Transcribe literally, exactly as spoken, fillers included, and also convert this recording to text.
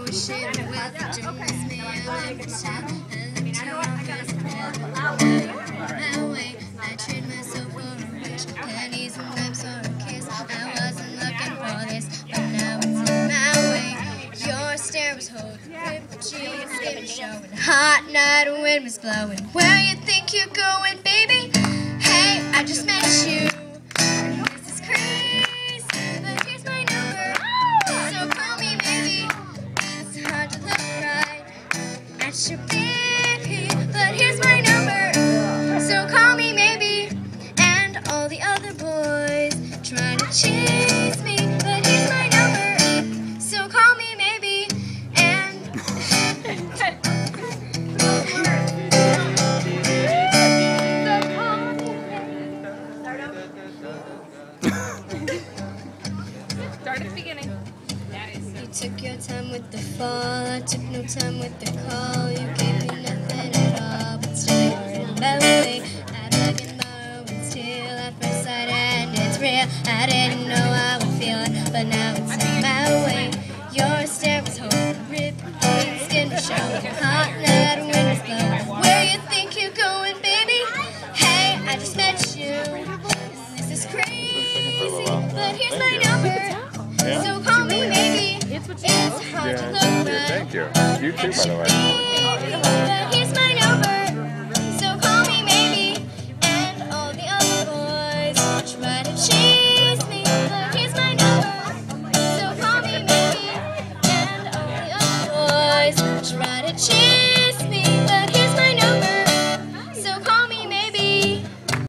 shit with the Jones meal every time I look to office my way. I trade myself for a rich pennies and lips or a kiss. I wasn't looking for this, but now it's my way. Your stare was holding, ripped jeans, skin showing. Hot night, wind was blowing. Where you think you're going, baby? Hey, I just met you. This is crazy, but here's my number. So call me, maybe. It's hard to look right at your baby, but here's my number. So call me, maybe. And all the other boys trying to chase me, but here's my number. So call me, maybe. And Start at the beginning. you took your time with the fall, I took no time with the call. You gave me nothing at all, but still you're in my way. I beg and borrow until at first sight, and it's real. I didn't know I would feel it, but now it's in my way. Your stare was holding, ripped jeans, skin to show. Hot night, wind was blowing. Where you think you're going, baby? Hey, I just met you. This is crazy, but here's my number. So call me, maybe. It's hard to look right. Thank you. You too, by the way. But here's my number. So call me, maybe. And all the other boys try to change.